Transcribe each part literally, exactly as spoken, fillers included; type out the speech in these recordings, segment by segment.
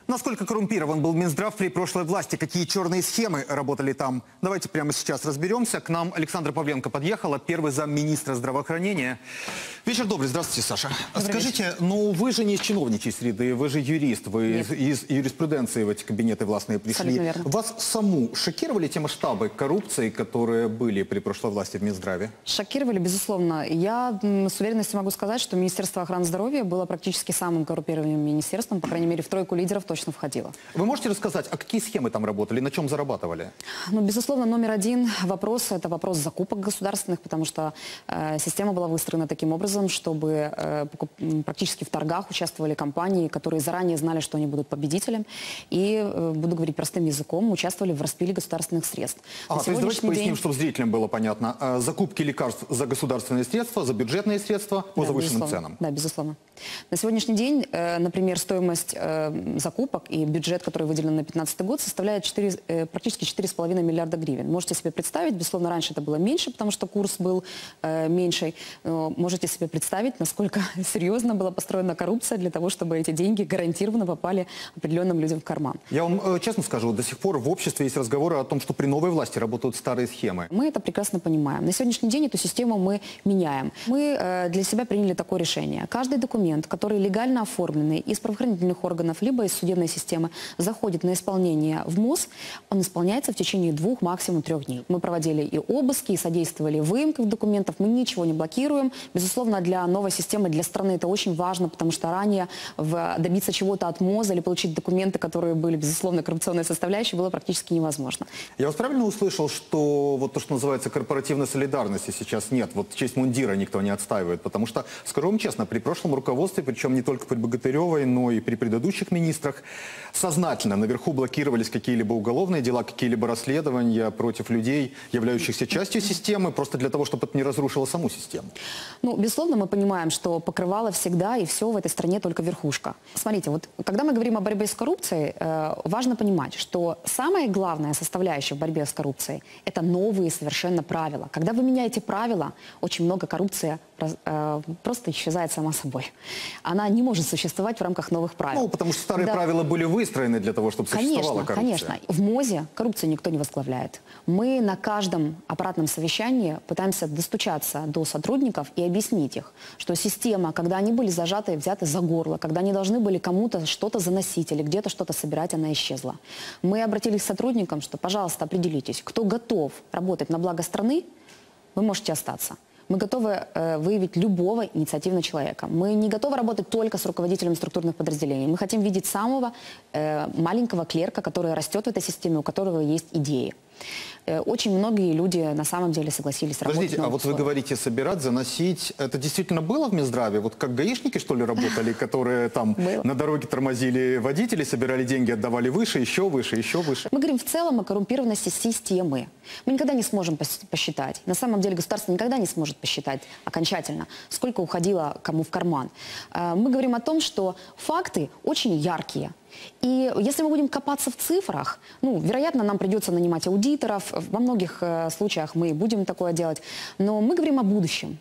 Насколько коррумпирован был Минздрав при прошлой власти? Какие черные схемы работали там? Давайте прямо сейчас разберемся. К нам Александра Павленко подъехала, первый замминистра здравоохранения. Вечер добрый. Здравствуйте, Саша. Добрый Скажите, вечер. ну вы же не из чиновничьей среды, вы же юрист, вы из, из юриспруденции в эти кабинеты властные пришли. Вас саму шокировали те масштабы коррупции, которые были при прошлой власти в Минздраве? Шокировали, безусловно. Я с уверенностью могу сказать, что Министерство охраны здоровья было практически самым коррумпированным министерством, по крайней мере, в тройку лидеров точно входило. Вы можете рассказать, а какие схемы там работали, на чем зарабатывали? Ну, безусловно, номер один вопрос – это вопрос закупок государственных, потому что э, система была выстроена таким образом, чтобы э, практически в торгах участвовали компании, которые заранее знали, что они будут победителем, и, э, буду говорить простым языком, участвовали в распиле государственных средств. А, то есть давайте поясним, день... чтобы зрителям было понятно. А, закупки лекарств за государственные средства, за бюджетные средства по да, завышенным безусловно. ценам. Да, безусловно. На сегодняшний день, э, например, стоимость э, закупок и бюджет, который выделен на две тысячи пятнадцатый год, составляет четыре, э, практически четыре с половиной миллиарда гривен. Можете себе представить, безусловно, раньше это было меньше, потому что курс был э, меньше. Но можете себе представить, насколько серьезно была построена коррупция для того, чтобы эти деньги гарантированно попали определенным людям в карман. Я вам э, честно скажу, до сих пор в обществе есть разговоры о том, что при новой власти работают старые схемы. Мы это прекрасно понимаем. На сегодняшний день эту систему мы меняем. Мы э, для себя приняли такое решение. Каждый документ, который легально оформленный из правоохранительных органов, либо из судебной системы, заходит на исполнение в МОЗ, он исполняется в течение двух, максимум трех дней. Мы проводили и обыски, и содействовали выемках документов, мы ничего не блокируем. Безусловно, для новой системы, для страны это очень важно, потому что ранее в, добиться чего-то от МОЗа или получить документы, которые были, безусловно, коррупционной составляющей, было практически невозможно. Я вас правильно услышал, что вот то, что называется корпоративной солидарности, сейчас нет, вот честь мундира никто не отстаивает, потому что, скажу вам честно, при прошлом руководстве, причем не только при Богатыревой, но и при предыдущих министрах, сознательно наверху блокировались какие-либо уголовные дела, какие-либо расследования против людей, являющихся частью системы, просто для того, чтобы это не разрушило саму систему. Ну, безусловно, мы понимаем, что покрывало всегда и все в этой стране только верхушка. Смотрите, вот когда мы говорим о борьбе с коррупцией, э, важно понимать, что самая главная составляющая в борьбе с коррупцией – это новые совершенно правила. Когда вы меняете правила, очень много коррупции э, просто исчезает сама собой. Она не может существовать в рамках новых правил. Ну, потому что старые да. правила были выстроены для того, чтобы существовала конечно, коррупция. Конечно, в МОЗе коррупцию никто не возглавляет. Мы на каждом аппаратном совещании пытаемся достучаться до сотрудников и объяснить их, что система, когда они были зажаты и взяты за горло, когда они должны были кому-то что-то заносить или где-то что-то собирать, она исчезла. Мы обратились к сотрудникам, что, пожалуйста, определитесь, кто готов работать на благо страны, вы можете остаться. Мы готовы э, выявить любого инициативного человека. Мы не готовы работать только с руководителями структурных подразделений. Мы хотим видеть самого э, маленького клерка, который растет в этой системе, у которого есть идеи. Э, очень многие люди на самом деле согласились работать. Подождите, а вот вы говорите собирать, заносить. Это действительно было в Минздраве? Вот как гаишники, что ли, работали, которые там на дороге тормозили водителей, собирали деньги, отдавали выше, еще выше, еще выше? Мы говорим в целом о коррумпированности системы. Мы никогда не сможем посчитать. На самом деле государство никогда не сможет посчитать окончательно, сколько уходило кому в карман. Мы говорим о том, что факты очень яркие. И если мы будем копаться в цифрах, ну, вероятно, нам придется нанимать аудиторов. Во многих э, случаях мы будем такое делать. Но мы говорим о будущем.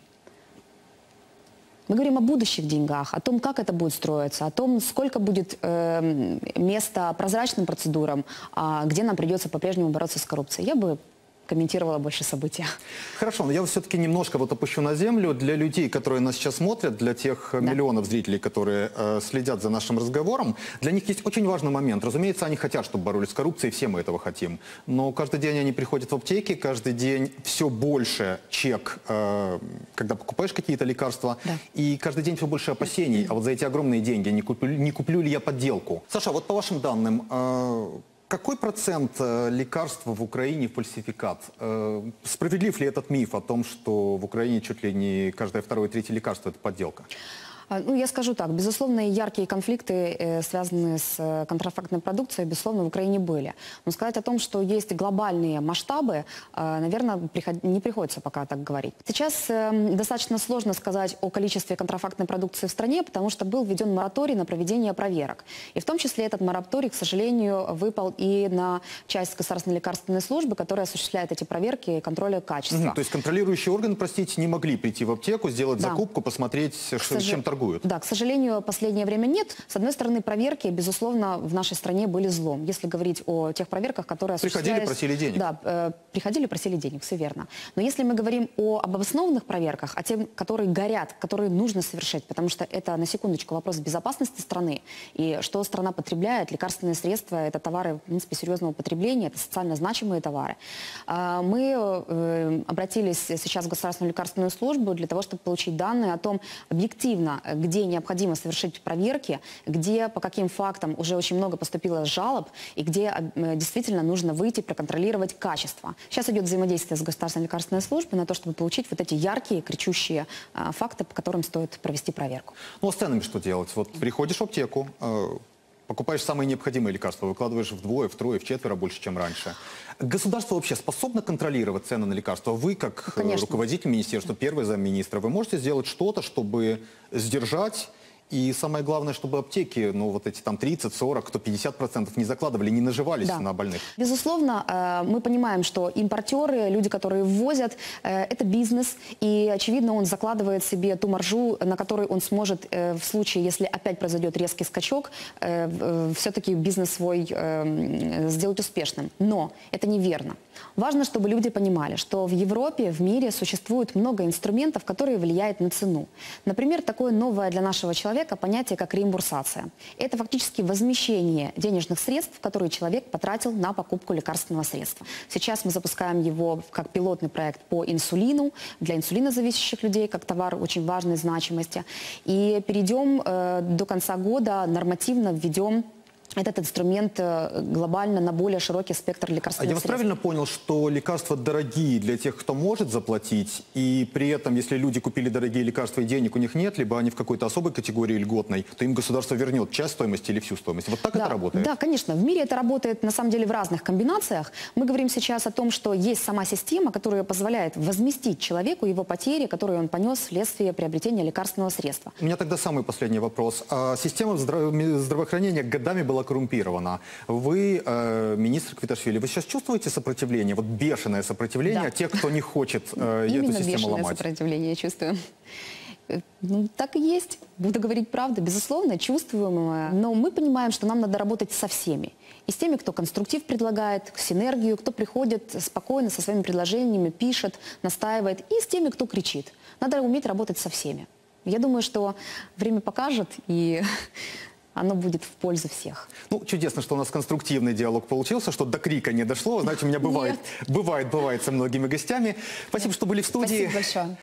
Мы говорим о будущих деньгах, о том, как это будет строиться, о том, сколько будет э, места прозрачным процедурам, а где нам придется по-прежнему бороться с коррупцией. Я бы комментировала больше события. Хорошо, но я все-таки немножко вот опущу на землю. Для людей, которые нас сейчас смотрят, для тех да. миллионов зрителей, которые э, следят за нашим разговором, для них есть очень важный момент. Разумеется, они хотят, чтобы боролись с коррупцией, все мы этого хотим. Но каждый день они приходят в аптеки, каждый день все больше чек, э, когда покупаешь какие-то лекарства, да. и каждый день все больше опасений. А вот за эти огромные деньги не куплю, не куплю ли я подделку? Саша, вот по вашим данным, э, какой процент э, лекарств в Украине фальсификат? Э, справедлив ли этот миф о том, что в Украине чуть ли не каждое второе, третье лекарство – это подделка? Ну, я скажу так, безусловно, яркие конфликты, э, связанные с э, контрафактной продукцией, безусловно, в Украине были. Но сказать о том, что есть глобальные масштабы, э, наверное, приход... не приходится пока так говорить. Сейчас э, достаточно сложно сказать о количестве контрафактной продукции в стране, потому что был введен мораторий на проведение проверок. И в том числе этот мораторий, к сожалению, выпал и на часть государственной лекарственной службы, которая осуществляет эти проверки и контроль качества. Угу, то есть контролирующие органы, простите, не могли прийти в аптеку, сделать да. закупку, посмотреть, чем торгуют. торгуют. Да, к сожалению, последнее время нет. С одной стороны, проверки, безусловно, в нашей стране были злом. Если говорить о тех проверках, которые Приходили, осуществлялись... просили денег. Да, э, приходили, просили денег, все верно. Но если мы говорим о обоснованных проверках, о тех, которые горят, которые нужно совершить, потому что это, на секундочку, вопрос безопасности страны, и что страна потребляет, лекарственные средства, это товары, в принципе, серьезного потребления, это социально значимые товары. А мы э, обратились сейчас в Государственную лекарственную службу для того, чтобы получить данные о том, объективно, где необходимо совершить проверки, где, по каким фактам уже очень много поступило жалоб, и где э, действительно нужно выйти, проконтролировать качество. Сейчас идет взаимодействие с Государственной лекарственной службой на то, чтобы получить вот эти яркие, кричущие э, факты, по которым стоит провести проверку. Ну, а с ценами что делать? Вот приходишь в аптеку, э, покупаешь самые необходимые лекарства, выкладываешь вдвое, втрое, вчетверо больше, чем раньше. Государство вообще способно контролировать цены на лекарства? Вы, как Конечно. руководитель министерства, первый замминистра, вы можете сделать что-то, чтобы сдержать? И самое главное, чтобы аптеки, ну вот эти там тридцать, сорок, кто пятьдесят процентов не закладывали, не наживались Да. на больных. Безусловно, э, мы понимаем, что импортеры, люди, которые ввозят, э, это бизнес, и, очевидно, он закладывает себе ту маржу, на которой он сможет, э, в случае, если опять произойдет резкий скачок, э, э, все-таки бизнес свой э, сделать успешным. Но это неверно. Важно, чтобы люди понимали, что в Европе, в мире существует много инструментов, которые влияют на цену. Например, такое новое для нашего человека понятие, как реимбурсация. Это фактически возмещение денежных средств, которые человек потратил на покупку лекарственного средства. Сейчас мы запускаем его как пилотный проект по инсулину, для инсулинозависящих людей, как товар очень важной значимости. И перейдем э, до конца года, нормативно введем этот инструмент э, глобально на более широкий спектр А лекарственных я вас средств. правильно понял, что лекарства дорогие для тех, кто может заплатить, и при этом, если люди купили дорогие лекарства и денег у них нет, либо они в какой-то особой категории льготной, то им государство вернет часть стоимости или всю стоимость. Вот так Да, это работает? Да, конечно. В мире это работает на самом деле в разных комбинациях. Мы говорим сейчас о том, что есть сама система, которая позволяет возместить человеку его потери, которые он понес вследствие приобретения лекарственного средства. У меня тогда самый последний вопрос. А система здраво- здравоохранения годами была коррумпирована. Вы, э, министр Квиташвили, вы сейчас чувствуете сопротивление, вот бешеное сопротивление Да. тех, кто не хочет э, эту Именно систему бешеное ломать? сопротивление я чувствую. Э, Ну, так и есть. Буду говорить правду, безусловно, чувствуем. Но мы понимаем, что нам надо работать со всеми. И с теми, кто конструктив предлагает, синергию, кто приходит спокойно со своими предложениями, пишет, настаивает. И с теми, кто кричит. Надо уметь работать со всеми. Я думаю, что время покажет, и оно будет в пользу всех. Ну, чудесно, что у нас конструктивный диалог получился, что до крика не дошло. Знаете, у меня бывает, бывает, бывает со многими гостями. Спасибо, что были в студии. Спасибо большое.